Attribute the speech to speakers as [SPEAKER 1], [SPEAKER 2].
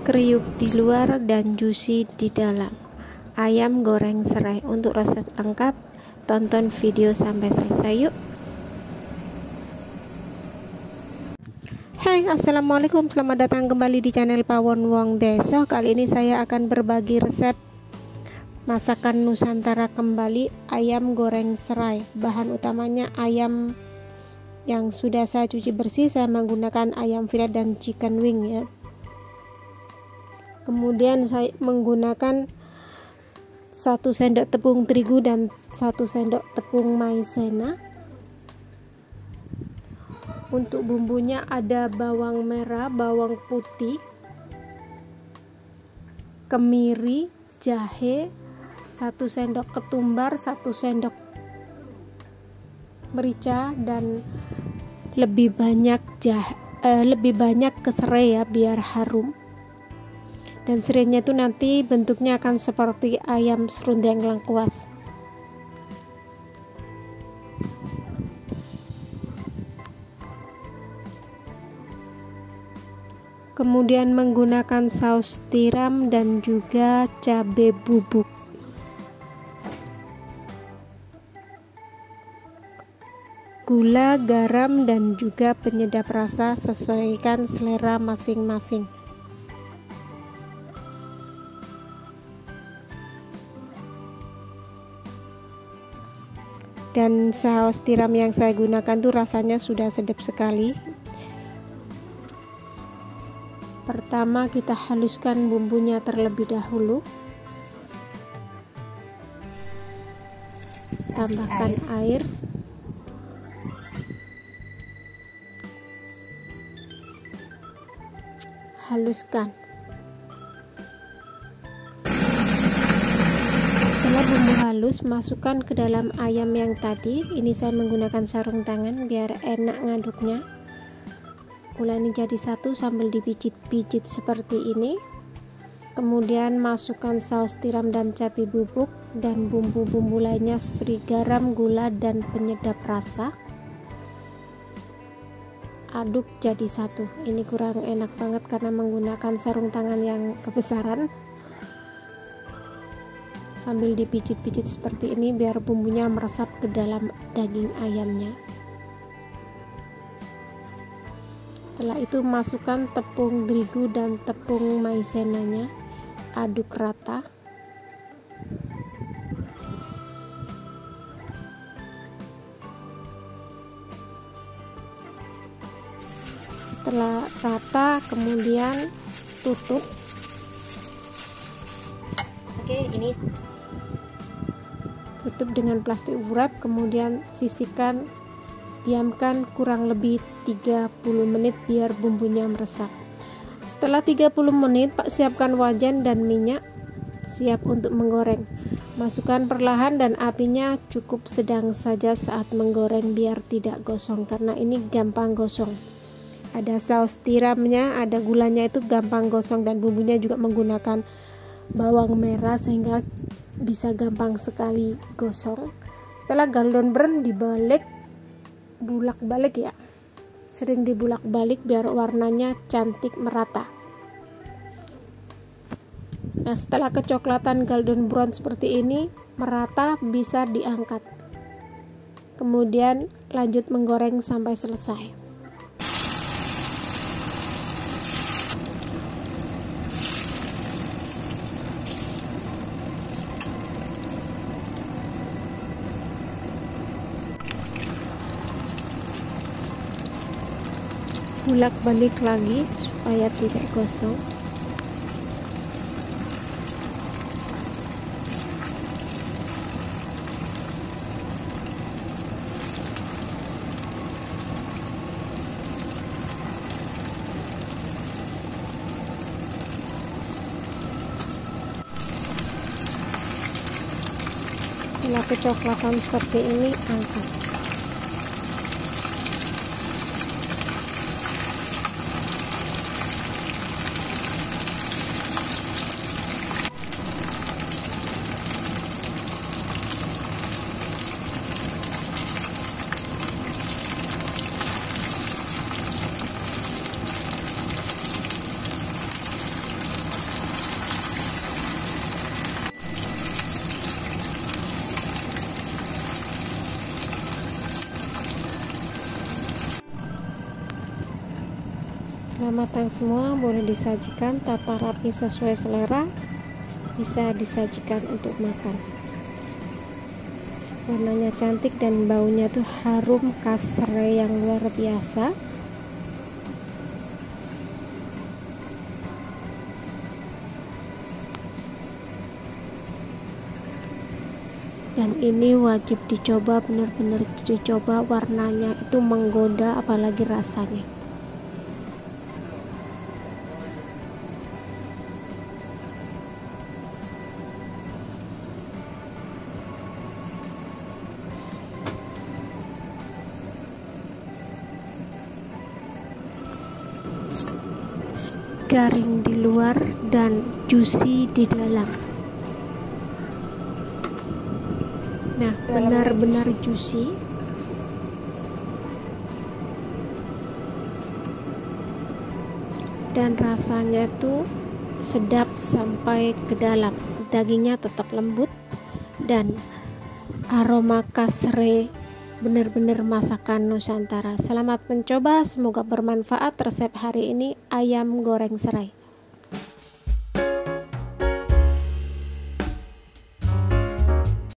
[SPEAKER 1] kriuk di luar dan juicy di dalam. Ayam goreng serai. Untuk resep lengkap, tonton video sampai selesai yuk. Hai, assalamualaikum, selamat datang kembali di channel Pawon Wong Desa. Kali ini saya akan berbagi resep masakan Nusantara kembali, ayam goreng serai. Bahan utamanya ayam yang sudah saya cuci bersih. Saya menggunakan ayam filet dan chicken wing ya. Kemudian saya menggunakan 1 sendok tepung terigu dan 1 sendok tepung maizena. Untuk bumbunya ada bawang merah, bawang putih, kemiri, jahe, 1 sendok ketumbar, 1 sendok merica, dan lebih banyak ke serai ya biar harum. Dan serainya itu nanti bentuknya akan seperti ayam serundeng lengkuas. Kemudian menggunakan saus tiram dan juga cabai bubuk. Gula, garam, dan juga penyedap rasa sesuaikan selera masing-masing. Dan saus tiram yang saya gunakan tuh rasanya sudah sedap sekali. Pertama kita haluskan bumbunya terlebih dahulu. Tambahkan air. Haluskan. Setelah bumbu halus, masukkan ke dalam ayam yang tadi. Ini saya menggunakan sarung tangan biar enak ngaduknya. Uleni jadi satu sambil dipijit-pijit seperti ini. Kemudian masukkan saus tiram dan cabai bubuk dan bumbu-bumbu lainnya seperti garam, gula, dan penyedap rasa. Aduk jadi satu. Ini kurang enak banget karena menggunakan sarung tangan yang kebesaran. Sambil dipijit-pijit seperti ini biar bumbunya meresap ke dalam daging ayamnya. Setelah itu masukkan tepung terigu dan tepung maizenanya, aduk rata. Setelah rata, kemudian tutup.
[SPEAKER 2] Ini
[SPEAKER 1] tutup dengan plastik wrap, kemudian sisihkan, diamkan kurang lebih 30 menit biar bumbunya meresap. Setelah 30 menit, siapkan wajan dan minyak, siap untuk menggoreng. Masukkan perlahan dan apinya cukup sedang saja saat menggoreng biar tidak gosong, karena ini gampang gosong. Ada saus tiramnya, ada gulanya, itu gampang gosong, dan bumbunya juga menggunakan bawang merah sehingga bisa gampang sekali gosong. Setelah golden brown, dibalik, bulak-balik ya, sering dibulak-balik biar warnanya cantik merata. Nah, setelah kecoklatan golden brown seperti ini merata, bisa diangkat. Kemudian lanjut menggoreng sampai selesai. Bolak-balik lagi supaya tidak gosong. Setelah kecoklatan seperti ini, angkat. Setelah matang semua, boleh disajikan tata rapi sesuai selera, bisa disajikan untuk makan. Warnanya cantik dan baunya tuh harum khas serai yang luar biasa. Dan ini wajib dicoba, benar-benar dicoba, warnanya itu menggoda apalagi rasanya. Garing di luar dan juicy di dalam. Nah, benar-benar juicy. Dan rasanya tuh sedap sampai ke dalam. Dagingnya tetap lembut dan aroma khas serai, benar-benar masakan Nusantara. Selamat mencoba, semoga bermanfaat resep hari ini ayam goreng serai.